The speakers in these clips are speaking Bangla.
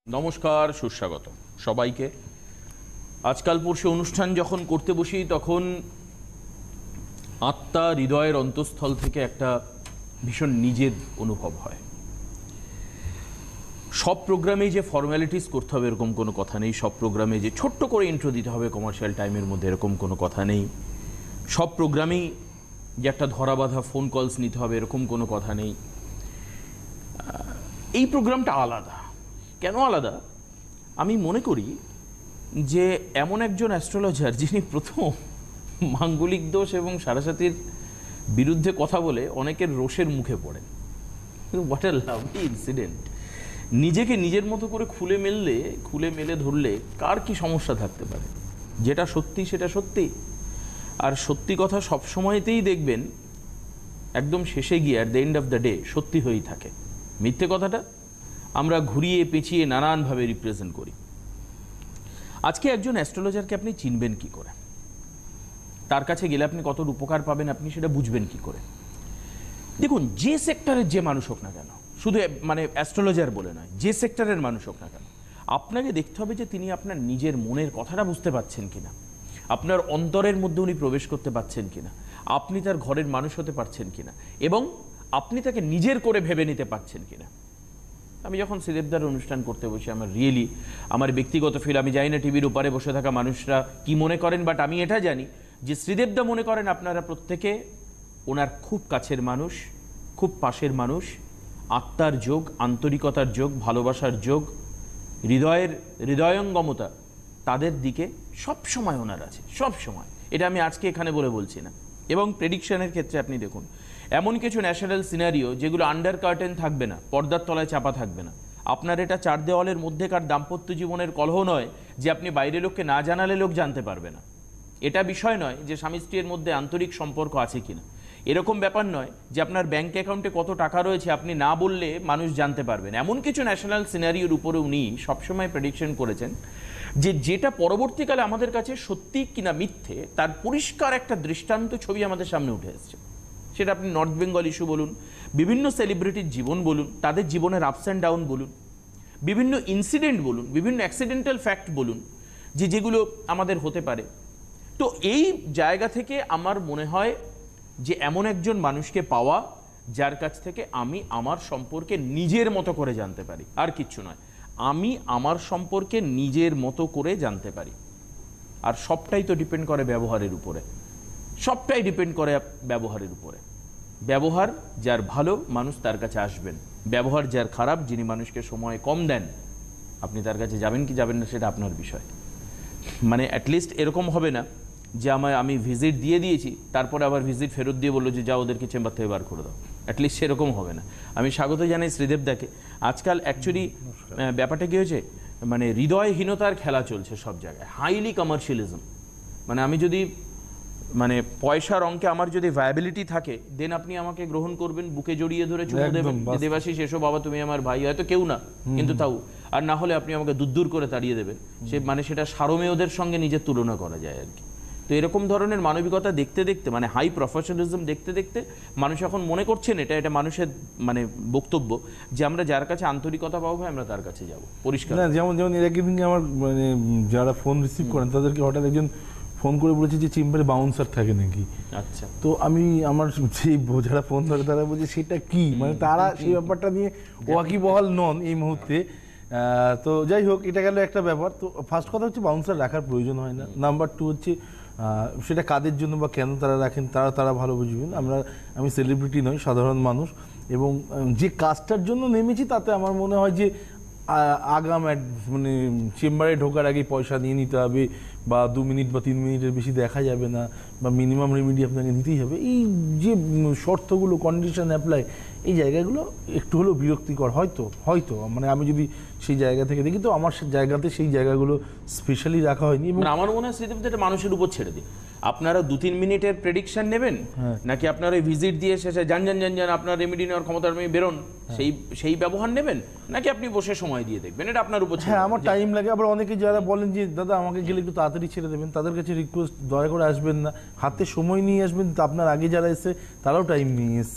নমস্কার, সুস্বাগত সবাইকে। আজকাল পরশু অনুষ্ঠান যখন করতে বসি তখন আত্মা হৃদয়ের অন্তঃস্থল থেকে একটা ভীষণ নিজের অনুভব হয়। সব প্রোগ্রামেই যে ফর্ম্যালিটিস করতে হবে এরকম কোনো কথা নেই, সব প্রোগ্রামে যে ছোট্ট করে ইন্ট্রো দিতে হবে কমার্শিয়াল টাইমের মধ্যে এরকম কোনো কথা নেই, সব প্রোগ্রামেই যে একটা ধরাবাঁধা ফোন কলস নিতে হবে এরকম কোনো কথা নেই। এই প্রোগ্রামটা আলাদা। কেন আলাদা? আমি মনে করি যে এমন একজন অ্যাস্ট্রোলজার যিনি প্রথম মাঙ্গলিক দোষ এবং সারাসাতির বিরুদ্ধে কথা বলে অনেকের রোষের মুখে পড়েন। What a lovely incident. নিজেকে নিজের মতো করে খুলে মেলে ধরলে কার কি সমস্যা থাকতে পারে? যেটা সত্যি সেটা সত্যি, আর সত্যি কথা সবসময়তেই দেখবেন একদম শেষে গিয়ে at the end of the day সত্যি হয়েই থাকে। মিথ্যে কথাটা আমরা ঘুরিয়ে পেঁচিয়ে নানানভাবে রিপ্রেজেন্ট করি। আজকে একজন অ্যাস্ট্রোলজারকে আপনি চিনবেন কি করে? তার কাছে গেলে আপনি কত উপকার পাবেন আপনি সেটা বুঝবেন কি করে? দেখুন, যে সেক্টরের যে মানুষ হোক না কেন, শুধু মানে অ্যাস্ট্রোলজার বলে নয়, যে সেক্টরের মানুষ হোক না কেন, আপনাকে দেখতে হবে যে তিনি আপনার নিজের মনের কথাটা বুঝতে পারছেন কিনা, আপনার অন্তরের মধ্যে উনি প্রবেশ করতে পারছেন কিনা, আপনি তার ঘরের মানুষ হতে পারছেন কিনা, এবং আপনি তাকে নিজের করে ভেবে নিতে পারছেন কিনা। আমি যখন শ্রীদেবদার অনুষ্ঠান করতে বসি আমার ব্যক্তিগত ফিল, আমি জানি না টিভির উপরে বসে থাকা মানুষরা কি মনে করেন, বাট আমি এটা জানি যে শ্রীদেবদা মনে করেন আপনারা প্রত্যেকে ওনার খুব কাছের মানুষ, খুব পাশের মানুষ, আত্মার যোগ, আন্তরিকতার যোগ, ভালোবাসার যোগ, হৃদয়ঙ্গমতা তাদের দিকে সব সময় ওনার আছে, সব সময়। এটা আমি আজকে এখানে বলছি না। এবং প্রেডিকশনের ক্ষেত্রে আপনি দেখুন, এমন কিছু ন্যাচারাল সিনারিও যেগুলো আন্ডার কার্টেন থাকবে না, পর্দার তলায় চাপা থাকবে না। আপনার এটা চার দেওয়ালের মধ্যেকার দাম্পত্য জীবনের কলহ নয় যে আপনি বাইরে লোককে না জানালে লোক জানতে পারবে না। এটা বিষয় নয় যে স্বামী স্ত্রীর মধ্যে আন্তরিক সম্পর্ক আছে কিনা। এরকম ব্যাপার নয় যে আপনার ব্যাংক অ্যাকাউন্টে কত টাকা রয়েছে আপনি না বললে মানুষ জানতে পারবেন। এমন কিছু ন্যাশনাল সিনারিওর উপরে উনি সবসময় প্রেডিকশন করেছেন যে যেটা পরবর্তীকালে আমাদের কাছে সত্যি কিনা মিথ্যে তার পরিষ্কার একটা দৃষ্টান্ত ছবি আমাদের সামনে উঠে এসেছে। সেটা আপনি নর্থ বেঙ্গল ইস্যু বলুন, বিভিন্ন সেলিব্রিটির জীবন বলুন, তাদের জীবনের আপস অ্যান্ড ডাউন বলুন, বিভিন্ন ইনসিডেন্ট বলুন, বিভিন্ন অ্যাক্সিডেন্টাল ফ্যাক্ট বলুন, যেগুলো আমাদের হতে পারে। তো এই জায়গা থেকে আমার মনে হয় যে এমন একজন মানুষকে পাওয়া যার কাছ থেকে আমি আমার সম্পর্কে নিজের মতো করে জানতে পারি, আর কিচ্ছু নয়, আমি আমার সম্পর্কে নিজের মতো করে জানতে পারি। আর সবটাই তো ডিপেন্ড করে ব্যবহারের উপরে, সবটাই ডিপেন্ড করে ব্যবহারের উপরে। ব্যবহার যার ভালো মানুষ তার কাছে আসবেন, ব্যবহার যার খারাপ, যিনি মানুষকে সময় কম দেন, আপনি তার কাছে যাবেন কি যাবেন না সেটা আপনার বিষয়। মানে অ্যাটলিস্ট এরকম হবে না যে আমি ভিজিট দিয়ে দিয়েছি তারপরে আবার ভিজিট ফেরত দিয়ে বললো যে যা ওদেরকে চেম্বার থেকে বার করে দাও। অ্যাটলিস্ট সেরকম হবে না। আমি স্বাগত জানাই শ্রীদেবদাকে। আজকাল অ্যাকচুয়ালি ব্যাপারটা কী হয়েছে, মানে হৃদয়হীনতার খেলা চলছে সব জায়গায়, হাইলি কমার্শিয়ালিজম। মানে আমি যদি পয়সার অঙ্কে আমার যদি ভায়াবিলিটি থাকে দেন আপনি আমাকে গ্রহণ করবেন, বুকে জড়িয়ে ধরে চুমু দেবেন, দেবাশিস এসো বাবা তুমি আমার ভাই, হয়তো কেউ না কিন্তু তাও, আর না হলে আপনি আমাকে দূর করে তাড়িয়ে দেবেন। সেটা সারমেয়দের সঙ্গে নিজের তুলনা করা যায় আর কি। তো এরকম ধরনের মানবিকতা দেখতে দেখতে, হাই প্রফেশনালিজম দেখতে দেখতে মানুষ এখন মনে করছেন এটা মানুষের বক্তব্য যে আমরা যার কাছে আন্তরিকতা পাবো আমরা তার কাছে যাব পরিষ্কার। যেমন এর একদিন আমার যারা ফোন রিসিভ করেন তাদেরকে হঠাৎ একজন ফোন করে বলেছে যে চেম্বারে বাউন্সার থাকে নাকি। আচ্ছা, তো আমি আমার যারা ফোন ধরে তারা বলছে সেটা কি, তারা সেই ব্যাপারটা নিয়ে ওয়াকিবহাল নন এই মুহূর্তে। তো যাই হোক, এটা গেল একটা ব্যাপার। তো ফার্স্ট কথা হচ্ছে বাউন্সার রাখার প্রয়োজন হয় না। নাম্বার টু হচ্ছে সেটা কাদের জন্য বা কেন তারা রাখেন তারা ভালো বুঝবেন। আমি সেলিব্রিটি নই, সাধারণ মানুষ, এবং যে কাজটার জন্য নেমেছি তাতে আমার মনে হয় যে আগাম চেম্বারে ঢোকার আগে পয়সা নিয়ে নিতে হবে, বা 2 মিনিট বা 3 মিনিটের বেশি দেখা যাবে না, বা মিনিমাম রেমেডি আপনাকে নিতেই হবে। এই যে শর্তগুলো, কন্ডিশন অ্যাপ্লাই, এই জায়গাগুলো একটু হলেও বিরক্তিকর হয়তো আমি যদি সেই জায়গা থেকে দেখি, তো আমার জায়গাতে সেই জায়গাগুলো স্পেশালি রাখা হয়নি। এবং আমার মনে হয় সেটা মানুষের উপর ছেড়ে দিই। আপনারা 2-3 মিনিটের প্রেডিকশন নেবেন নাকি আপনারা ওই ভিজিট দিয়ে শেষে যান আপনার রেমেডি নেওয়ার ক্ষমতা আপনি বেরোন সেই ব্যবহার নেবেন, নাকি আপনি বসে সময় দিয়ে দেখবেন, এটা আপনার উপর। হ্যাঁ, আমার টাইম লাগে। আবার অনেকে যারা বলেন যে দাদা আমাকে গেলে একটু তাড়াতাড়ি ছেড়ে দেবেন, তাদের কাছে রিকোয়েস্ট দয়া করে আসবেন না, হাতে সময় নিয়ে আসবেন। তো আপনার আগে যারা এসছে তারাও টাইম নিয়ে এসছে।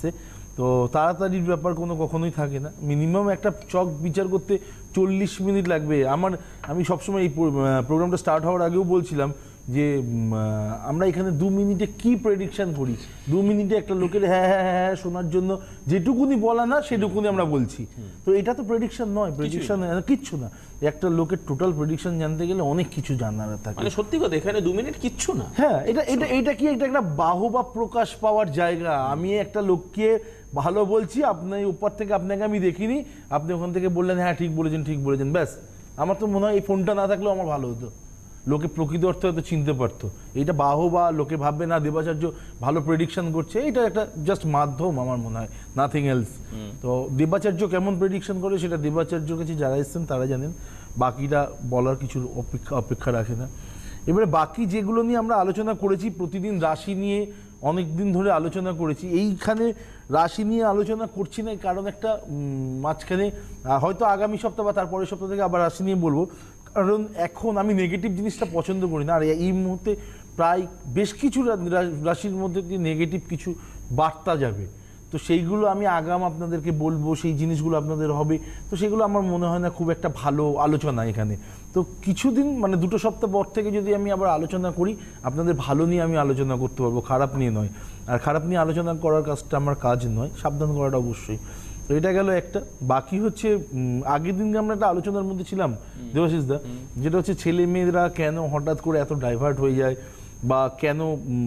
তো তাড়াতাড়ির ব্যাপার কখনোই থাকে না, মিনিমাম একটা চক বিচার করতে 40 মিনিট লাগবে। আমি সবসময় এই প্রোগ্রামটা স্টার্ট হওয়ার আগেও বলছিলাম যে আমরা এখানে 2 মিনিটে কি প্রেডিকশন করি, 2 মিনিটে একটা লোকের হ্যাঁ হ্যাঁ হ্যাঁ হ্যাঁ শোনার জন্য যেটুকুনি বলা না সেটুকুনি আমরা বলছি। তো এটা তো প্রেডিকশন নয়, প্রেডিকশন কিচ্ছু না। একটা লোকের টোটাল প্রেডিকশন জানতে গেলে অনেক কিছু জানার থাকে। মানে সত্যি কথা এখানে 2 মিনিট কিচ্ছু না। হ্যাঁ, এটা কি একটা বাহবা প্রকাশ পাওয়ার জায়গা। আমি একটা লোককে ভালো বলছি, আপনি উপর থেকে আপনাকে আমি দেখিনি, আপনি ওখান থেকে বললেন হ্যাঁ ঠিক বলেছেন, ব্যাস। আমার তো মনে হয় এই ফোনটা না থাকলেও আমার ভালো হতো, লোকে প্রকৃত অর্থে হয়তো চিনতে পারতো। এটা বাহবা, লোকে ভাববে না দেবাচার্য ভালো প্রেডিকশন করছে, এটা একটা জাস্ট মাধ্যম আমার মনে হয়, নাথিং এলস। তো দেবাচার্য কেমন প্রেডিকশন করে সেটা দেবাচার্যর কাছে যারা এসছেন তারা জানেন, বাকিটা বলার কিছু অপেক্ষা রাখে না। এবারে বাকি যেগুলো নিয়ে আমরা আলোচনা করেছি, প্রতিদিন রাশি নিয়ে অনেক দিন ধরে আলোচনা করেছি। এইখানে রাশি নিয়ে আলোচনা করছি না কারণ একটা মাঝখানে হয়তো আগামী সপ্তাহ বা তারপরের সপ্তাহ থেকে আবার রাশি নিয়ে বলবো, কারণ এখন আমি নেগেটিভ জিনিসটা পছন্দ করি না। আর এই মুহূর্তে প্রায় বেশ কিছু রাশির মধ্যে দিয়ে নেগেটিভ কিছু বার্তা যাবে, তো সেইগুলো আমি আগাম আপনাদেরকে বলবো, সেই জিনিসগুলো আপনাদের হবে। তো সেগুলো আমার মনে হয় না খুব একটা ভালো আলোচনা এখানে। তো কিছুদিন মানে 2 সপ্তাহ পর থেকে যদি আমি আবার আলোচনা করি, আপনাদের ভালো নিয়ে আমি আলোচনা করতে পারবো, খারাপ নিয়ে নয়। আর খারাপ নিয়ে আলোচনা করার কাজটা আমার কাজ নয়, সাবধান করাটা অবশ্যই। তো এটা গেল একটা। বাকি হচ্ছে আগের দিনকে আমরা একটা আলোচনার মধ্যে ছিলাম দেবাশিস দা, যেটা হচ্ছে ছেলে মেয়েরা কেন হঠাৎ করে এত ডাইভার্ট হয়ে যায়, বা কেন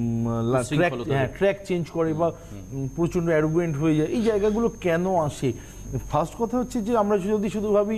ট্র্যাক চেঞ্জ করে, বা প্রচণ্ড অ্যারোগেন্ট হয়ে যায়, এই জায়গাগুলো কেন আসে। ফার্স্ট কথা হচ্ছে যে আমরা যদি শুধু ভাবি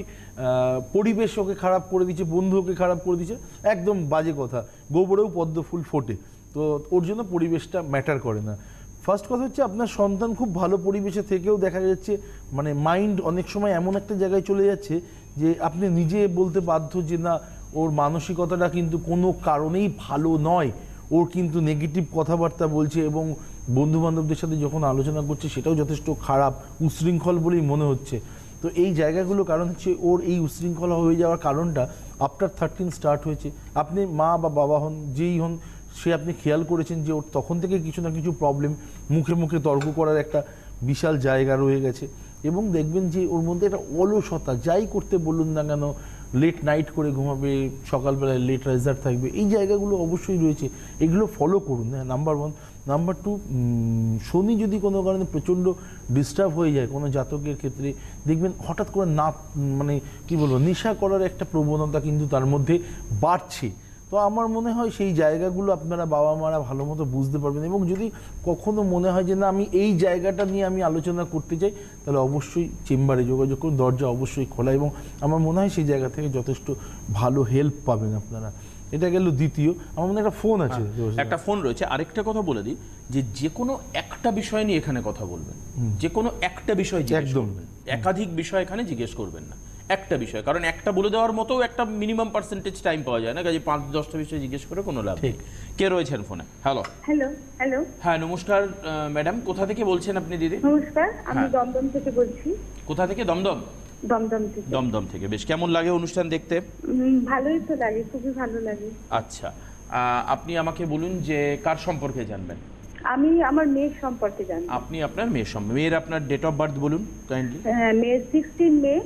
পরিবেশ ওকে খারাপ করে দিচ্ছে, বন্ধু ওকে খারাপ করে দিচ্ছে, একদম বাজে কথা। গোবরেও পদ্ম ফুল ফোটে, তো ওর জন্য পরিবেশটা ম্যাটার করে না। ফার্স্ট কথা হচ্ছে আপনার সন্তান খুব ভালো পরিবেশে থেকেও দেখা যাচ্ছে মানে মাইন্ড অনেক সময় এমন একটা জায়গায় চলে যাচ্ছে যে আপনি নিজে বলতে বাধ্য যে না, ওর মানসিকতাটা কিন্তু কোনো কারণেই ভালো নয়, ওর কিন্তু নেগেটিভ কথাবার্তা বলছে, এবং বন্ধু বান্ধবদের সাথে যখন আলোচনা করছে সেটাও যথেষ্ট খারাপ, উশৃঙ্খল বলেই মনে হচ্ছে। তো এই জায়গাগুলো কারণ হচ্ছে ওর এই উশৃঙ্খলা হয়ে যাওয়ার কারণটা আফটার 13 স্টার্ট হয়েছে। আপনি মা বা বাবা হন, যেই হন, সে আপনি খেয়াল করেছেন যে ওর তখন থেকে কিছু না কিছু প্রবলেম, মুখে মুখে তর্ক করার একটা বিশাল জায়গা রয়ে গেছে। এবং দেখবেন যে ওর মধ্যে একটা অলসতা, যাই করতে বলুন না কেন, লেট নাইট করে ঘুমাবে, সকালবেলায় লেট রাইজার থাকবে, এই জায়গাগুলো অবশ্যই রয়েছে। এগুলো ফলো করুন, হ্যাঁ, নাম্বার 1। নাম্বার 2, শনি যদি কোনো কারণে প্রচণ্ড ডিস্টার্ব হয়ে যায় কোনো জাতকের ক্ষেত্রে, দেখবেন হঠাৎ করে না মানে কি বলবো, নেশা করার একটা প্রবণতা কিন্তু তার মধ্যে বাড়ছে। তো আমার মনে হয় সেই জায়গাগুলো আপনারা বাবা মারা ভালো মতো বুঝতে পারবেন। এবং যদি কখনো মনে হয় যে না আমি এই জায়গাটা নিয়ে আমি আলোচনা করতে চাই, তাহলে অবশ্যই চেম্বারে যোগাযোগ করুন, দরজা অবশ্যই খোলা, এবং আমার মনে হয় সেই জায়গা থেকে যথেষ্ট ভালো হেল্প পাবেন আপনারা। এটা গেল দ্বিতীয়। আমার মনে একটা ফোন আছে, একটা ফোন রয়েছে। আরেকটা কথা বলে দিই যে কোনো একটা বিষয় নিয়ে এখানে কথা বলবেন, যে কোনো একটা বিষয় জিজ্ঞেস করবেন, একাধিক বিষয় এখানে জিজ্ঞেস করবেন না, একটা বিষয়। কারণ একটা বলে দেওয়ার মতো একটা মিনিমাম পার্সেন্টেজ টাইম পাওয়া যায় না, কাজে 5-10টা বিষয় জিজ্ঞেস করে কোনো লাভ নেই। কে রয়েছেন ফোনে? Hello hello. হ্যাঁ নমস্কার ম্যাডাম, কোথা থেকে বলছেন আপনি দিদি? নমস্কার, আমি দমদম থেকে বলছি। কোথা থেকে? দমদম থেকে। দমদম থেকে। বেশ, কেমন লাগে অনুষ্ঠান দেখতে? ভালোই তো লাগে, খুবই ভালো লাগে। আচ্ছা, আপনি আমাকে বলুন যে কার সম্পর্কে জানবেন? আমি আমার মেয়ের সম্পর্কে জানবো। আপনি আপনার মেয়ের সম্পর্কে, মেয়ের আপনার ডেট অফ বার্থ বলুন কাইন্ডলি। মেয়ের 16 মে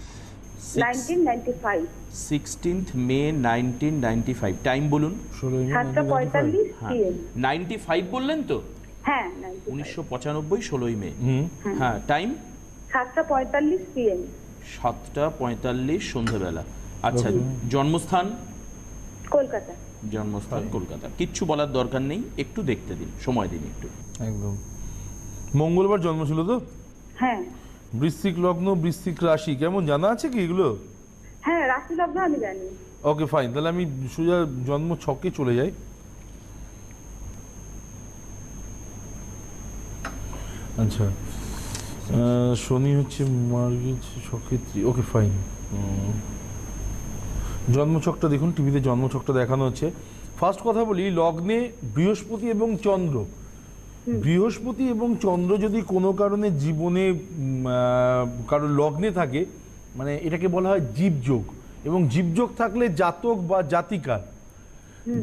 1995। 16th মে 1995। টাইম বলুন। 7:45 PM। 95 বললেন তো? হ্যাঁ, 1995 16ই মে। হ্যাঁ, টাইম 7:45 PM। 7:45 সন্ধ্যাবেলা। আচ্ছা, জন্মস্থান? কলকাতা। জন্মস্থান কলকাতা। কিচ্ছু বলার দরকার নেই, একটু দেখতে দিন, সময় দিন একটু। একদম। মঙ্গলবার জন্ম ছিল তো? হ্যাঁ। বৃশ্চিক লগ্ন, বৃশ্চিক রাশি, কেমন জানা আছে কি এগুলো? হ্যাঁ, রাশি লগ্ন আমি জানি। ওকে ফাইন, তাহলে আমি সোজা জন্ম ছকে চলে যাই। আচ্ছা, শনি হচ্ছে মার্গিজ সক্ষেত্রী। ওকে ফাইন, জন্মছকটা দেখুন, টিভিতে জন্মছকটা দেখানো হচ্ছে। ফার্স্ট কথা বলি, লগ্নে বৃহস্পতি এবং চন্দ্র। বৃহস্পতি এবং চন্দ্র যদি কোনো কারণে জীবনে কারো লগ্নে থাকে, মানে এটাকে বলা হয় জীবযোগ। এবং জীবযোগ থাকলে জাতক বা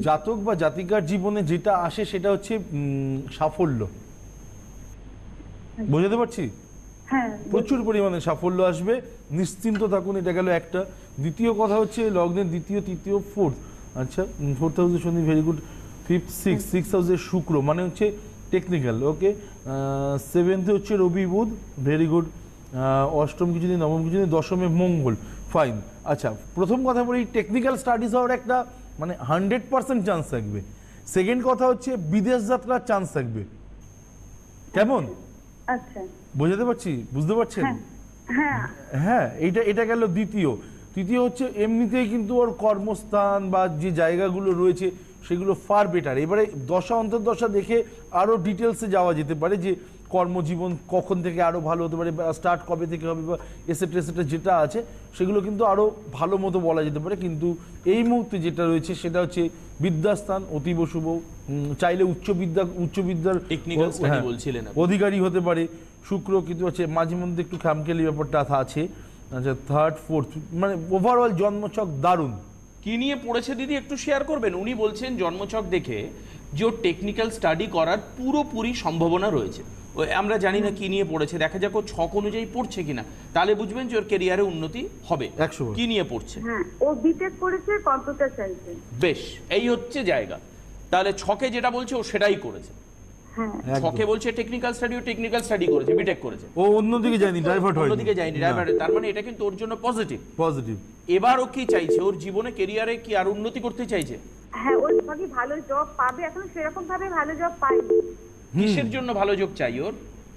জাতিকার জীবনে যেটা আসে সেটা হচ্ছে সাফল্য। বোঝাতে পারছি? হ্যাঁ প্রচুর পরিমাণে সাফল্য আসবে, নিশ্চিন্ত থাকুন। এটা গেল একটা। দ্বিতীয় কথা হচ্ছে লগ্নের দ্বিতীয়, তৃতীয়, ফোর্থ। আচ্ছা, 4th হাউসে শনি ভেরি গুড, 5th 6 হাউসে শুক্র মানে হচ্ছে টেকনিক্যাল, ওকে। 7th হচ্ছে রবি বুধ, ভেরি গুড। অষ্টম কিছু দিন, নবম কিছু দিন, দশমে মঙ্গল, ফাইন। আচ্ছা, প্রথম কথা বলি, টেকনিক্যাল স্টাডিজ হওয়ার একটা মানে 100% চান্স থাকবে। সেকেন্ড কথা হচ্ছে বিদেশ যাত্রার চান্স থাকবে। কেমন আচ্ছা বোঝাতে পারছি? বুঝতে পারছেন? হ্যাঁ হ্যাঁ, এটা গেল দ্বিতীয়। তৃতীয় হচ্ছে এমনিতেই কিন্তু ওর কর্মস্থান বা যে জায়গাগুলো রয়েছে সেগুলো ফার বেটার। এবারে দশা অন্তর্দশা দেখে আরও ডিটেলসে যাওয়া যেতে পারে যে কর্মজীবন কখন থেকে আরও ভালো হতে পারে, বা স্টার্ট কবে থেকে হবে, বা এসেট্রা যেটা আছে সেগুলো কিন্তু আরও ভালো মতো বলা যেতে পারে। কিন্তু এই মুহূর্তে যেটা রয়েছে সেটা হচ্ছে বিদ্যাস্থান অতীব শুভ। চাইলে উচ্চবিদ্যার Technical study বলছিলেন আপনি। অধিকারী হতে পারে। শুক্র কিন্তু হচ্ছে মাঝে মধ্যে একটু খামখেয়ালি ব্যাপারটা আছে। আচ্ছা, 3rd 4th মানে ওভারঅল জন্মছক দারুণ। কি নিয়ে পড়েছে দিদি একটু শেয়ার করবেন? উনি বলছেন জন্মছক দেখে যে ওর টেকনিক্যাল স্টাডি করার পুরোপুরি সম্ভাবনা রয়েছে। আমরা জানি না কি নিয়ে পড়েছে, দেখা যাক ও ছক অনুযায়ী পড়ছে কিনা, তাহলে বুঝবেন যে ওর ক্যারিয়ারে উন্নতি হবে। 100%। কি নিয়ে পড়ছে? হ্যাঁ ও বিটেক করেছে, কম্পিউটার সায়েন্সে। বেশ, এই হচ্ছে জায়গা। তাহলে ছকে যেটা বলছে ও সেটাই করেছে। হ্যাঁ ছকে বলছে টেকনিক্যাল স্টাডি, ও টেকনিক্যাল স্টাডি করেছে, বিটেক করেছে। ও অন্যদিকে যায়নি, ডাইভার্ট হয়নি। অন্যদিকে যায়নি, ডাইভার্ট। তার মানে এটা কিন্তু ওর জন্য পজিটিভ। পজিটিভ। এবার ও কি চাইছে? ওর জীবনে ক্যারিয়ারে কি আর উন্নতি করতে চাইছে? হ্যাঁ ওই ভাবে ভালো জব পাবে, এখন সেরকম ভাবে ভালো জব পাইনি। কিসের জন্য ভালো যোগ চাই ওর?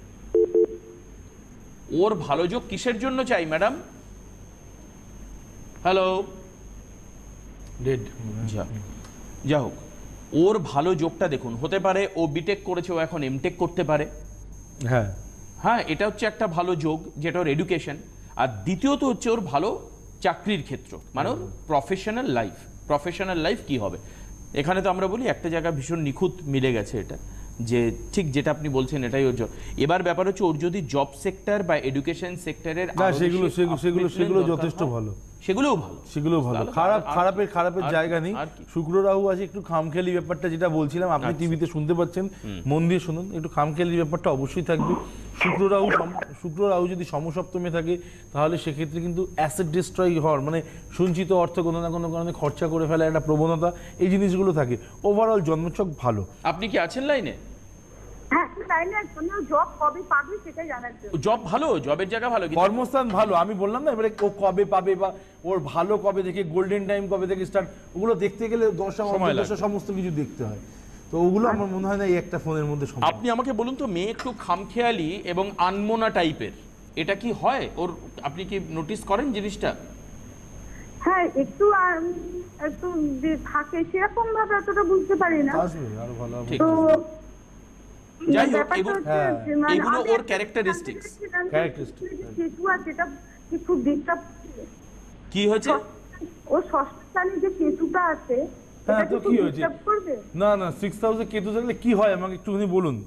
ওর ভালো যোগ কিসের জন্য চাই ম্যাডাম? Hello, dead. যা হোক, ওর ভালো যোগটা দেখুন। হতে পারে ও বিটেক করেছে, ও এখন এমটেক করতে পারে। হ্যাঁ হ্যাঁ, এটা হচ্ছে একটা ভালো যোগ, যেটা ওর এডুকেশন। আর দ্বিতীয়ত হচ্ছে ওর ভালো চাকরির ক্ষেত্র, মানে ওর প্রফেশনাল লাইফ কি হবে। এখানে তো আমরা বলি একটা জায়গা ভীষণ নিখুঁত মিলে গেছে এটা, যে ঠিক যেটা আপনি বলছেন এটাই ওর জব। এবার ব্যাপার হচ্ছে ওর যদি জব সেক্টর বা এডুকেশন সেক্টরের না, সেগুলো যথেষ্ট ভালো। সেগুলোও ভালো। খারাপের জায়গা নেই। শুক্র রাহু আছে, একটু খামখেয়ালি ব্যাপারটা যেটা বলছিলাম, আপনি টিভিতে শুনতে পাচ্ছেন, মন দিয়ে শুনুন, একটু খামখেয়ালি ব্যাপারটা অবশ্যই থাকবে। শুক্র রাহু যদি সমসপ্তমে থাকে তাহলে সেক্ষেত্রে কিন্তু অ্যাসেট ডিস্ট্রয় হওয়ার মানে সঞ্চিত অর্থ কোনো না কোনো কারণে খরচা করে ফেলার একটা প্রবণতা, এই জিনিসগুলো থাকে। ওভারঅল জন্মছক ভালো। আপনি কি আছেন লাইনে? হ্যাঁ লাইনে জব কবে পাবে সেটাই জানার জন্য। জব ভালো, জবের জায়গা ভালো, কর্মস্থান ভালো। আমি বললাম না, এবারে ও কবে পাবে বা ওর ভালো কবে থেকে, গোল্ডেন টাইম কবে থেকে স্টার্ট, ওগুলো দেখতে গেলে দশা সমস্ত কিছু দেখতে হয়। তো ওগুলো আমার মনে হয় না এই একটা ফোনের মধ্যে সম্ভব। আপনি আমাকে বলুন তো, মেয়ে একটু খামখেয়ালি এবং আনমোনা টাইপের, এটা কি হয় ওর? আপনি কি নোটিস করেন জিনিসটা? হ্যাঁ একটু যে থাকে সেরকম ভাবে অতটা বুঝতে পারি না। আসবে আরো ভালো হবে। ঠিক। তো যাই হোক, ব্যাপারটা এগুলো হচ্ছে যে মানে এগুলো আমি ওর একটা ক্যারেক্টারিস্টিক্স। কেতু আছে, এটা কি খুব ডিস্টার্ব। কি হয়েছে? ও ষষ্ঠ স্থানে যে কেতুটা আছে, হ্যাঁ, এটা তো কি কি হয়েছে? ডিস্টার্ব করবে? না 6th হাউসে কেতু থাকলে কি হয় আমাকে একটুখানি বলুন।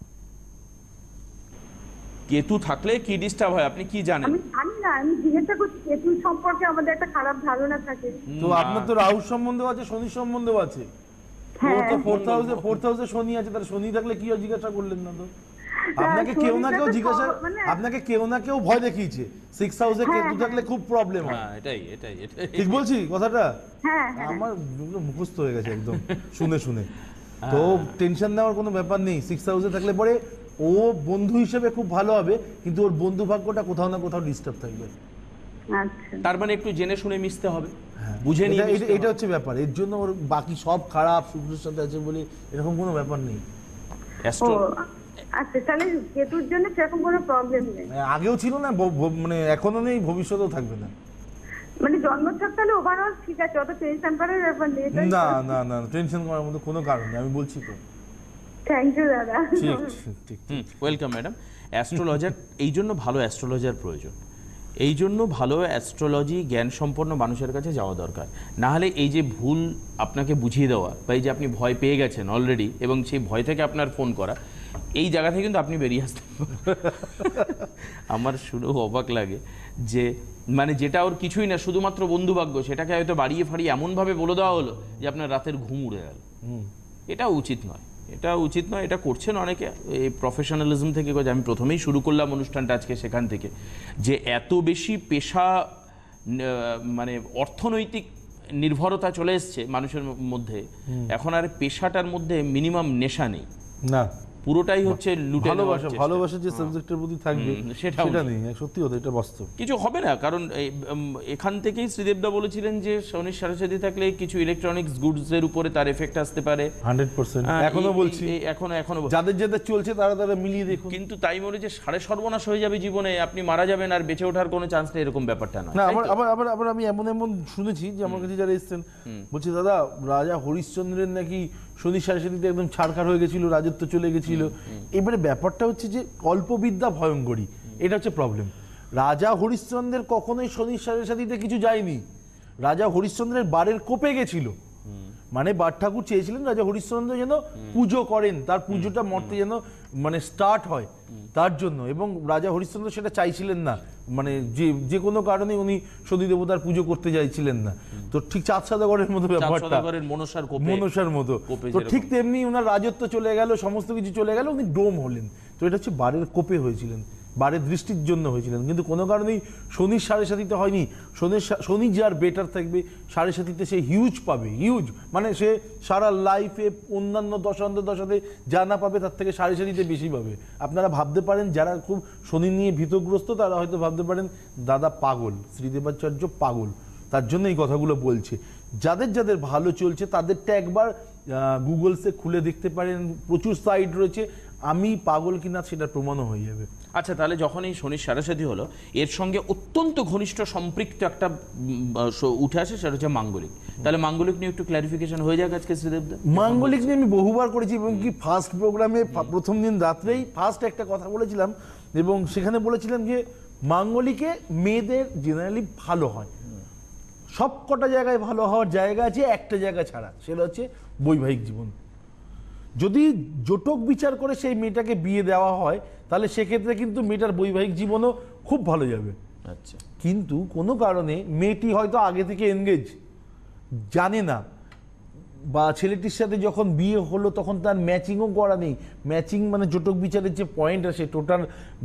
কেতু থাকলে কি ডিস্টার্ব হয় আপনি কি জানেন? আমি জানি না, আমি জিজ্ঞাসা করছি। কেতু সম্পর্কে আমাদের একটা খারাপ ধারণা থাকে। তো আপনার তো রাহু সম্বন্ধেও আছে, শনি সম্বন্ধেও আছে। হ্যাঁ ওর তো 4th হাউসে শনি আছে, তার শনি থাকলে কি জিজ্ঞাসা করলেন না তো? আপনাকে কেউ না কেউ ভয় দেখিয়েছে। 6th হাউসে কেতু থাকলে খুব প্রবলেম হয়। হ্যাঁ, এটাই ঠিক বলছি কথাটা? হ্যাঁ আমার মুখস্থ হয়ে গেছে একদম শুনে। তো টেনশন নেওয়ার কোনো ব্যাপার নেই। 6th হাউসে থাকলে পরে ও বন্ধু হিসেবে খুব ভালো হবে, কিন্তু ওর বন্ধু ভাগ্যটা কোথাও না কোথাও ডিস্টার্ব থাকবে। আচ্ছা তার মানে একটু জেনে শুনে মিশতে হবে, বুঝে নিয়ে মিশতে এটা হবে। হচ্ছে ব্যাপার। এর জন্য ওর বাকি সব খারাপ, শুক্রের সাথে আছে বলে এরকম কোনো ব্যাপার নেই। ও আচ্ছা, তাহলে কেতুর জন্য সেরকম কোনো প্রবলেম নেই। আগেও ছিল না, মানে এখনো নেই, ভবিষ্যতেও থাকবে না। মানে জন্মছক তাহলে ওভারঅল ঠিক আছে, অত টেনশন করার ব্যাপার নেই। না, টেনশন করার মতো কোনো কারণ নেই, আমি বলছি তো। থ্যাংক ইউ দাদা। ঠিক। Welcome madam. অ্যাস্ট্রোলজার এই জন্য ভালো অ্যাস্ট্রোলজার প্রয়োজন, এই জন্য ভালো অ্যাস্ট্রোলজি জ্ঞান সম্পন্ন মানুষের কাছে যাওয়া দরকার। না হলে এই যে ভুল আপনাকে বুঝিয়ে দেওয়া, বা এই যে আপনি ভয় পেয়ে গেছেন অলরেডি এবং সেই ভয় থেকে আপনার ফোন করা, এই জায়গা থেকে কিন্তু আপনি বেরিয়ে আসতে আমার শুনেও অবাক লাগে যে মানে যেটা ওর কিছুই না, শুধুমাত্র বন্ধুভাগ্য, সেটাকে হয়তো বাড়িয়ে ফাড়িয়ে এমনভাবে বলে দেওয়া হলো যে আপনার রাতের ঘুম উড়ে গেল। এটাও উচিত নয়। এটা উচিত নয়, এটা করছেন অনেকে এই প্রফেশনালিজম থেকে। আমি প্রথমেই শুরু করলাম অনুষ্ঠানটা আজকে সেখান থেকে, যে এত বেশি পেশা মানে অর্থনৈতিক নির্ভরতা চলে এসছে মানুষের মধ্যে, এখন আর পেশাটার মধ্যে মিনিমাম নেশা নেই, না পুরোটাই হচ্ছে লুটে নেওয়ার চেষ্টা। ভালোবাসা যে সাবজেক্টের প্রতি থাকবে সেটা নেই, সত্যি কথা, এটা বাস্তব। কিছু হবে না, কারণ এখান থেকেই শ্রীদেবদা বলেছিলেন যে শনির সাড়ে থাকলে কিছু ইলেকট্রনিক্স গুডস এর উপরে তার এফেক্ট আসতে পারে 100%। এখনো বলছি, এখনো যাদের যাদের চলছে তারা মিলিয়ে দেখুন। কিন্তু তাই বলে যে সাড়ে সর্বনাশ হয়ে যাবে জীবনে, আপনি মারা যাবেন আর বেঁচে ওঠার কোনো চান্স নেই, এরকম ব্যাপারটা নয়। না, আবার আমি এমন শুনেছি যে আমার কাছে যারা এসেছেন বলছে, দাদা রাজা হরিশ্চন্দ্রের নাকি শনি সাড়ে একদম ছাড়খাড় হয়ে গেছিল, রাজত্ব চলে গেছিল। এবারে ব্যাপারটা হচ্ছে যে অল্প বিদ্যা ভয়ঙ্করী, এটা হচ্ছে প্রবলেম। রাজা হরিশ্চন্দ্রের কখনোই শনি সাড়ে কিছু যায়নি, রাজা হরিশ্চন্দ্রের বারের কোপে গেছিল। মানে বার ঠাকুর চেয়েছিলেন রাজা হরিশ্চন্দ্র যেন পুজো করেন, তার পুজোটা মর্তে যেন মানে স্টার্ট হয় তার জন্য, এবং রাজা হরিশ্চন্দ্র সেটা চাইছিলেন না, মানে যে কোনো কারণে উনি শনি দেবতার পুজো করতে চাইছিলেন না। তো ঠিক চাঁদ সাদাগরের মতো ব্যাপারটা, মনসার মতো, তো ঠিক তেমনি ওনার রাজত্ব চলে গেল, সমস্ত কিছু চলে গেল, উনি ডোম হলেন। তো এটা হচ্ছে বারের কোপে হয়েছিলেন, বারের দৃষ্টির জন্য হয়েছিলেন, কিন্তু কোনো কারণেই শনির সাড়ে হয়নি। শনি যার বেটার থাকবে সাড়ে সে হিউজ পাবে, হিউজ, মানে সে সারা লাইফে অন্যান্য দশাতে যা না পাবে তার থেকে সাড়ে বেশি পাবে। আপনারা ভাবতে পারেন, যারা খুব শনি নিয়ে ভীতগ্রস্ত তারা হয়তো ভাবতে পারেন দাদা পাগল, শ্রীদেবাচার্য পাগল, তার জন্য এই কথাগুলো বলছে। যাদের ভালো চলছে তাদেরটা একবার গুগলসে খুলে দেখতে পারেন, প্রচুর সাইট রয়েছে, আমি পাগল কিনা সেটা প্রমাণও হয়ে যাবে। আচ্ছা, তাহলে যখন এই শনির সাড়ে হলো, এর সঙ্গে অত্যন্ত ঘনিষ্ঠ সম্পৃক্ত একটা উঠে আসে, সেটা হচ্ছে মাঙ্গলিক। তাহলে মাঙ্গলিক নিয়ে একটু ক্লারিফিকেশন হয়ে যাক আজকে শ্রীদেবদা। মাঙ্গলিক নিয়ে আমি বহুবার করেছি, এবং কি ফার্স্ট প্রোগ্রামে প্রথম দিন রাত্রেই ফার্স্ট একটা কথা বলেছিলাম, এবং সেখানে বলেছিলাম যে মাঙ্গলিকে মেয়েদের জেনারেলি ভালো হয়, সব কটা জায়গায় ভালো হওয়ার জায়গা আছে, একটা জায়গা ছাড়া, সেটা হচ্ছে বৈবাহিক জীবন। যদি জটক বিচার করে সেই মেয়েটাকে বিয়ে দেওয়া হয় তাহলে সেক্ষেত্রে কিন্তু মেয়েটার বৈবাহিক জীবনও খুব ভালো যাবে। আচ্ছা, কিন্তু কোনো কারণে মেয়েটি হয়তো আগে থেকে এনগেজ, জানে না, বা ছেলেটির সাথে যখন বিয়ে হলো তখন তার ম্যাচিংও করা নেই। ম্যাচিং মানে জটক বিচারের যে পয়েন্ট আছে, টোটাল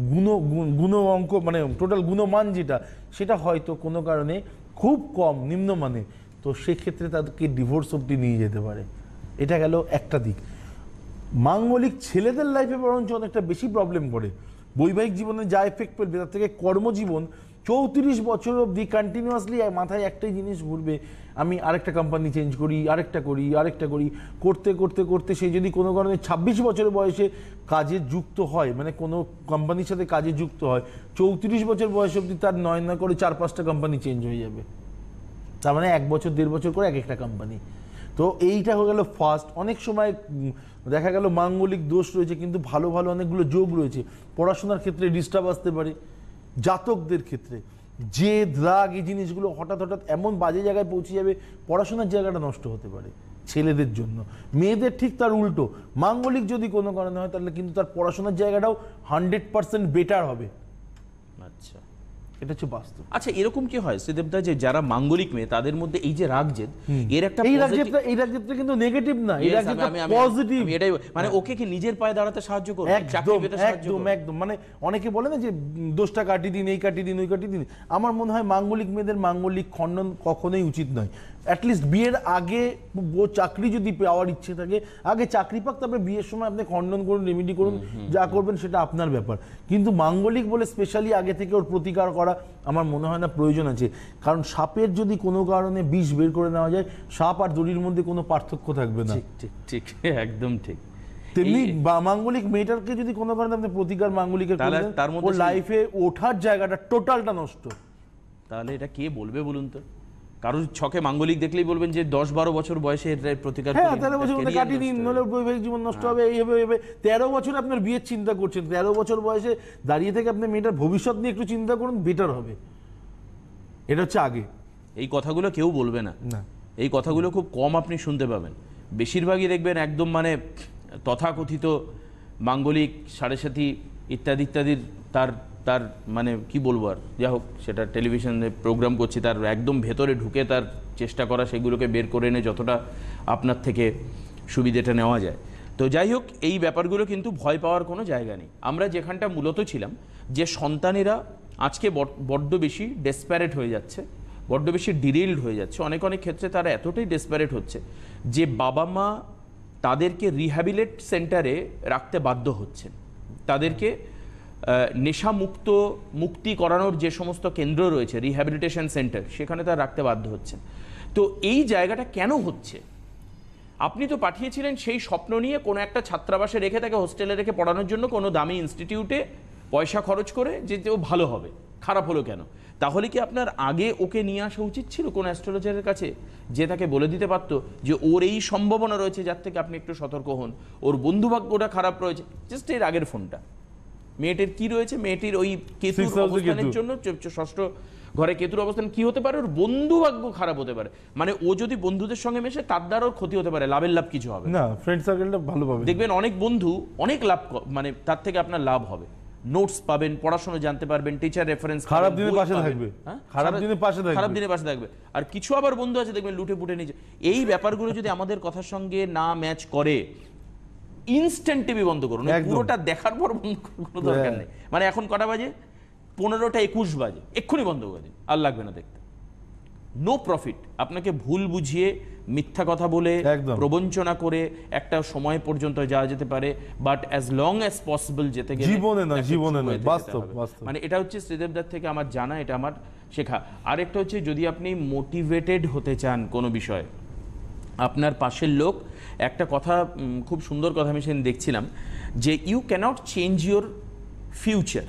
গুণ অঙ্ক, মানে টোটাল গুণমান যেটা, সেটা হয়তো কোনো কারণে খুব কম, নিম্নমানের, তো সেক্ষেত্রে তাদেরকে ডিভোর্স অবধি নিয়ে যেতে পারে। এটা গেল একটা দিক। মাঙ্গলিক ছেলেদের লাইফে বরঞ্চ অনেকটা বেশি প্রবলেম করে, বৈবাহিক জীবনে যা এফেক্ট ফেলবে তার থেকে কর্মজীবন 34 বছর অবধি কন্টিনিউয়াসলি মাথায় একটাই জিনিস ঘুরবে, আমি আরেকটা কোম্পানি চেঞ্জ করি, আরেকটা করি, করতে সে যদি কোনো কারণে 26 বছরের বয়সে কাজে যুক্ত হয়, মানে কোনো কোম্পানির সাথে কাজে যুক্ত হয়, 34 বছর বয়স অবধি তার 9 করে 4-5টা কোম্পানি চেঞ্জ হয়ে যাবে, তার মানে 1 বছর 1.5 বছর করে এক একটা কোম্পানি। তো এইটা হয়ে গেল ফার্স্ট। অনেক সময় দেখা গেল মাঙ্গলিক দোষ রয়েছে কিন্তু ভালো অনেকগুলো যোগ রয়েছে, পড়াশোনার ক্ষেত্রে ডিস্টার্ব আসতে পারে, জাতকদের ক্ষেত্রে জেদ, রাগ, এই জিনিসগুলো হঠাৎ এমন বাজে জায়গায় পৌঁছে যাবে, পড়াশোনার জায়গাটা নষ্ট হতে পারে ছেলেদের জন্য। মেয়েদের ঠিক তার উল্টো, মাঙ্গলিক যদি কোনো কারণে হয় তাহলে কিন্তু তার পড়াশোনার জায়গাটাও 100% বেটার হবে। আচ্ছা, এটা হচ্ছে বাস্তব। আচ্ছা, এরকম কি হয় শ্রীদেবদা যে যারা মাঙ্গলিক মেয়ে তাদের মধ্যে এই যে রাগ জেদ, এর একটা এই রাগজেদটা কিন্তু নেগেটিভ না, এই রাগজেদটা পজিটিভ। এটাই মানে ওকে কি নিজের পায়ে দাঁড়াতে সাহায্য করে, একদম। মানে অনেকে বলে না যে দোষটা কাটিয়ে দিন, এই কাটিয়ে দিন, ওই কাটিয়ে দিন। আমার মনে হয় মাঙ্গলিক মেয়েদের মাঙ্গলিক খণ্ডন কখনোই উচিত নয়। অ্যাটলিস্ট বিয়ের আগে চাকরি যদি পাওয়ার ইচ্ছে থাকে, আগে চাকরি পাক, তারপরে বিয়ের সময় আপনি খণ্ডন করুন, রেমেডি করুন, যা করবেন সেটা আপনার ব্যাপার। কিন্তু মাঙ্গলিক বলে স্পেশালি আগে থেকে ওর প্রতিকার করা আমার মনে হয় না প্রয়োজন আছে। কারণ সাপের যদি কোনো কারণে বিষ বের করে নেওয়া যায়, সাপ আর দড়ির মধ্যে কোনো পার্থক্য থাকবে না। ঠিক, একদম ঠিক। তেমনি মাঙ্গলিক মেয়েটাকে যদি কোনো কারণে আপনি প্রতিকার মাঙ্গলিকের করলেন, ওর লাইফে ওঠার জায়গাটা টোটালটা নষ্ট। তাহলে এটা কে বলবে বলুন তো? কারোর ছকে মাঙ্গলিক দেখলেই বলবেন যে 10-12 বছর বয়সে এর প্রতিকার, 13 বছর কাটিয়ে দিন, নলে বৈবাহিক জীবন নষ্ট হবে, এই হবে। 13 বছর আপনার বিয়ের চিন্তা করছেন, 13 বছর বয়সে দাঁড়িয়ে থেকে আপনি মেয়েটার ভবিষ্যৎ নিয়ে একটু চিন্তা করুন, বেটার হবে। এটা হচ্ছে আগে। এই কথাগুলো কেউ বলবে না, এই কথাগুলো খুব কম আপনি শুনতে পাবেন। বেশিরভাগই দেখবেন একদম মানে তথাকথিত মাঙ্গলিক সাড়ে ইত্যাদির তার মানে কি বলবো, আর যাই হোক, সেটা টেলিভিশনে প্রোগ্রাম করছি, তার একদম ভেতরে ঢুকে তার চেষ্টা করা সেগুলোকে বের করে এনে যতটা আপনার থেকে সুবিধেটা নেওয়া যায়। তো যাই হোক, এই ব্যাপারগুলো কিন্তু ভয় পাওয়ার কোনো জায়গা নেই। আমরা যেখানটা মূলত ছিলাম, যে সন্তানেরা আজকে বড্ড বেশি ডেসপারেট হয়ে যাচ্ছে, বড্ড বেশি ডিরেইলড হয়ে যাচ্ছে, অনেক অনেক ক্ষেত্রে তারা এতটাই ডেসপারেট হচ্ছে যে বাবা মা তাদেরকে রিহ্যাবিলেট সেন্টারে রাখতে বাধ্য হচ্ছেন। তাদেরকে মুক্তি করানোর যে সমস্ত কেন্দ্র রয়েছে, রিহ্যাবিলিটেশন সেন্টার, সেখানে তারা রাখতে বাধ্য হচ্ছেন। তো এই জায়গাটা কেন হচ্ছে? আপনি তো পাঠিয়েছিলেন সেই স্বপ্ন নিয়ে কোনো একটা ছাত্রাবাসে রেখে, তাকে হোস্টেলে রেখে পড়ানোর জন্য, কোনো দামি ইনস্টিটিউটে পয়সা খরচ করে, যে ও ভালো হবে। খারাপ হলো কেন? তাহলে কি আপনার আগে ওকে নিয়ে আসা উচিত ছিল কোনো অ্যাস্ট্রোলজারের কাছে, যে তাকে বলে দিতে পারতো যে ওর এই সম্ভাবনা রয়েছে, যার থেকে আপনি একটু সতর্ক হন, ওর বন্ধুভাগ্যটা খারাপ রয়েছে। জাস্ট এর আগের ফোনটা, মেয়েটির কি রয়েছে? মেয়েটির ওই কেতুর অবস্থানের জন্য, ষষ্ঠ ঘরে কেতুর অবস্থান কি হতে পারে? ওর বন্ধুভাগ্য খারাপ হতে পারে। মানে ও যদি বন্ধুদের সঙ্গে মেশে, তার দ্বারা ওর ক্ষতি হতে পারে, লাভের লাভ কিছু হবে না। ফ্রেন্ড সার্কেলটা ভালো পাবে, দেখবেন অনেক বন্ধু অনেক লাভ, মানে তার থেকে আপনার লাভ হবে, নোটস পাবেন, পড়াশোনা জানতে পারবেন, টিচার রেফারেন্স, খারাপ দিনে পাশে থাকবে, খারাপ দিনে পাশে থাকবে। আর কিছু আবার বন্ধু আছে দেখবেন লুটে পুটে নিচে। এই ব্যাপারগুলো যদি আমাদের কথার সঙ্গে না ম্যাচ করে, ইনস্ট্যান্ট টিভি বন্ধ করুন। পুরোটা দেখার পর বন্ধ করার কোনো দরকার নেই। মানে এখন কটা বাজে? 15:21 বাজে, এক্ষুনি বন্ধ করে দিন, আর লাগবে না দেখতে। No profit. আপনাকে ভুল বুঝিয়ে, মিথ্যা কথা বলে, প্রবঞ্চনা করে একটা সময় পর্যন্ত যাওয়া যেতে পারে, but as long as possible যেতে গেলে জীবনে নয়, বাস্তব। মানে এটা হচ্ছে শ্রীদেবদার থেকে আমার জানা, এটা আমার শেখা। আরেকটা হচ্ছে, যদি আপনি মোটিভেটেড হতে চান কোনো বিষয়ে, আপনার পাশের লোক একটা কথা, খুব সুন্দর কথা আমি সেদিন দেখছিলাম, যে you can't change your future,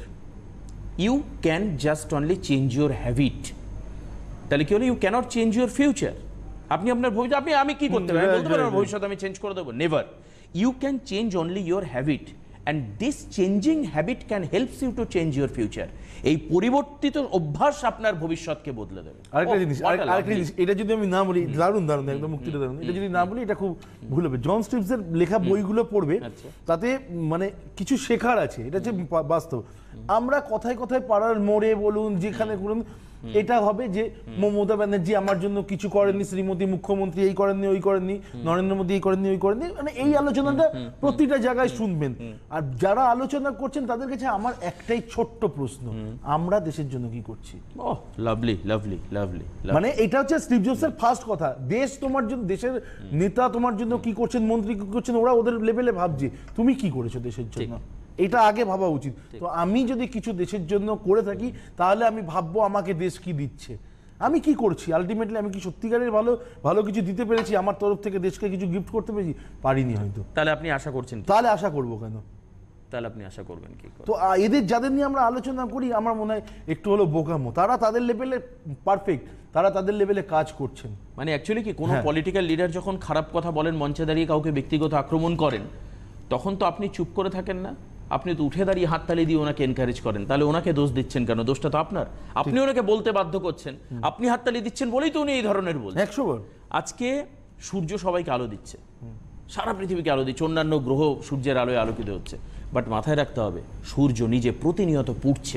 you can just only change your habit. তাহলে কি হলো? You can't change your future. আপনি আপনার ভবিষ্যৎ, আমি কি করতে পারি? বলতে পারেন ভবিষ্যৎ আমি চেঞ্জ করে দেবো, never. You can change only your habit, and this changing habit can helps you to change your future. এই পরিবর্তিত অভ্যাস আপনার ভবিষ্যৎকে বদলে দেবে। আরেকটা জিনিস, এটা যদি আমি না বলি, দারুণ একদম মুক্তিটা দারুণ, এটা যদি না বলি এটা খুব ভুল হবে। জন স্টিভসের লেখা বইগুলো পড়বে, তাতে মানে কিছু শেখার আছে, এটা হচ্ছে বাস্তব। আমরা কথায় কথায় পাড়ার মোড়ে বলুন, যেখানে বলুন, এটা হবে যে মমতা ব্যানার্জি আমার জন্য কিছু করেননি, শ্রীমতী মুখ্যমন্ত্রী এই করেননি, ওই করেননি, নরেন্দ্র মোদী এই করেননি, ওই করেননি, মানে এই আলোচনাটা প্রতিটা জায়গায় শুনবেন। আর যারা আলোচনা করছেন তাদের কাছে আমার একটাই ছোট্ট প্রশ্ন, আমরা দেশের জন্য কি করছি? Lovely lovely lovely. মানে এটা হচ্ছে স্টিভ জবসের ফার্স্ট কথা, দেশ তোমার জন্য, দেশের নেতা তোমার জন্য কি করছেন, মন্ত্রী কি করছেন, ওরা ওদের লেভেলে ভাবছে তুমি কি করেছো দেশের জন্য, এটা আগে ভাবা উচিত। তো আমি যদি কিছু দেশের জন্য করে থাকি, তাহলে আমি ভাববো আমাকে দেশ কি দিচ্ছে, আমি কি করছি, আলটিমেটলি আমি কি সত্যিকারের ভালো কিছু দিতে পেরেছি, আমার তরফ থেকে দেশকে কিছু গিফট করতে পেরেছি, পারিনি হয়তো। তাহলে আপনি আশা করছেন? তাহলে আশা করবো কেন? তাহলে আপনি আশা করবেন কি? তো এদের যাদের নিয়ে আমরা আলোচনা করি, আমার মনে হয় একটু হলো বোকামো। তারা তাদের লেভেলে পারফেক্ট, তারা তাদের লেভেলে কাজ করছেন। মানে অ্যাকচুয়ালি কি, কোনো পলিটিক্যাল লিডার যখন খারাপ কথা বলেন, মঞ্চে দাঁড়িয়ে কাউকে ব্যক্তিগত আক্রমণ করেন, তখন তো আপনি চুপ করে থাকেন না, আপনি তো উঠে দাঁড়িয়ে হাততালি দিয়ে ওনাকে এনকারেজ করেন। তাহলে ওনাকে দোষ দিচ্ছেন কেন? দোষটা তো আপনার। আপনি ওনাকে বলতে বাধ্য করছেন, আপনি হাততালি দিচ্ছেন বলেই তো উনি এই ধরনের বলছেন। 100 আজকে সূর্য সবাইকে আলো দিচ্ছে, সারা পৃথিবীকে আলো দিচ্ছে, অন্যান্য গ্রহ সূর্যের আলোয় আলোকিত হচ্ছে, বাট মাথায় রাখতে হবে সূর্য নিজে প্রতিনিয়ত পুড়ছে।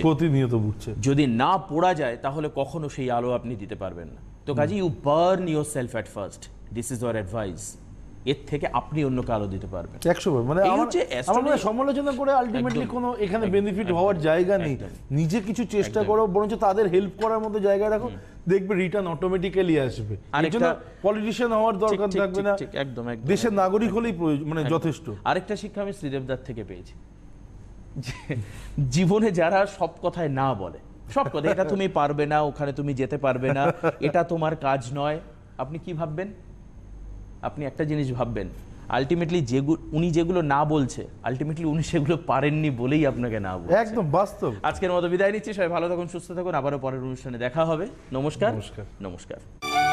যদি না পোড়া যায় তাহলে কখনো সেই আলো আপনি দিতে পারবেন না। তো কাজে you burn yourself at first, this is our advice. এর থেকে আপনি অন্যকে আলো দিতে পারবেন। 100 মানে আমরা সমালোচনা করে আলটিমেটলি কোনো এখানে বেনিফিট হওয়ার জায়গা নেই। নিজে কিছু চেষ্টা করো, বরঞ্চ তাদের হেল্প করার মতো জায়গা রাখো, দেখবে রিটার্ন অটোমেটিক্যালি আসবে। এর জন্য পলিটিশিয়ান হওয়ার দরকার থাকবে না, একদম দেশের নাগরিক হলেই মানে যথেষ্ট। আরেকটা শিক্ষা আমি শ্রীদেবদার থেকে পেয়েছি, জীবনে যারা সব কথায় না বলে, সব কথা, এটা তুমি পারবে না, ওখানে তুমি যেতে পারবে না, এটা তোমার কাজ নয়, আপনি কি ভাববেন? আপনি একটা জিনিস ভাববেন, আলটিমেটলি উনি যেগুলো না বলছে, আলটিমেটলি উনি সেগুলো পারেননি বলেই আপনাকে না বলছে। একদম বাস্তব। আজকের মতো বিদায় নিচ্ছি, সবাই ভালো থাকুন, সুস্থ থাকুন, আবারও পরের অনুষ্ঠানে দেখা হবে। নমস্কার। নমস্কার। নমস্কার।